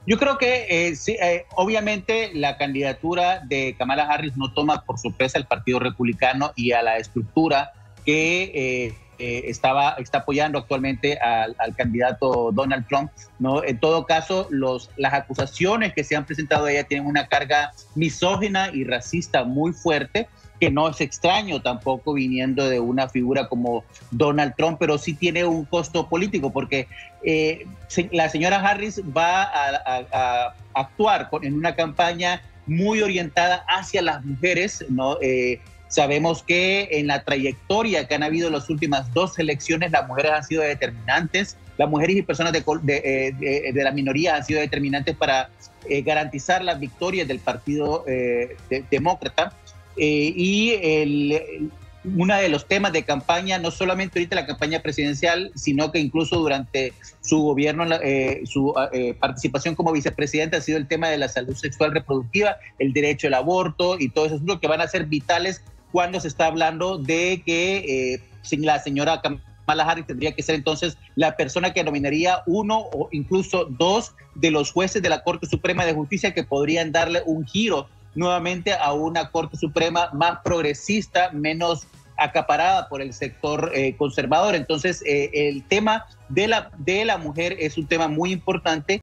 Yo creo que sí, obviamente la candidatura de Kamala Harris no toma por sorpresa al Partido Republicano y a la estructura que está apoyando actualmente al candidato Donald Trump, ¿no? En todo caso, las acusaciones que se han presentado de ella tienen una carga misógina y racista muy fuerte, que no es extraño tampoco viniendo de una figura como Donald Trump, pero sí tiene un costo político, porque la señora Harris va a actuar en una campaña muy orientada hacia las mujeres, ¿no? Sabemos que en la trayectoria que han habido en las últimas dos elecciones, las mujeres han sido determinantes, las mujeres y personas de la minoría han sido determinantes para garantizar las victorias del Partido Demócrata. Uno de los temas de campaña, no solamente ahorita la campaña presidencial, sino que incluso durante su gobierno, su participación como vicepresidenta, ha sido el tema de la salud sexual reproductiva, el derecho al aborto y todo eso, que van a ser vitales cuando se está hablando de que la señora Kamala Harris tendría que ser entonces la persona que nominaría uno o incluso dos de los jueces de la Corte Suprema de Justicia que podrían darle un giro nuevamente a una Corte Suprema más progresista, menos acaparada por el sector conservador. Entonces, el tema de la mujer es un tema muy importante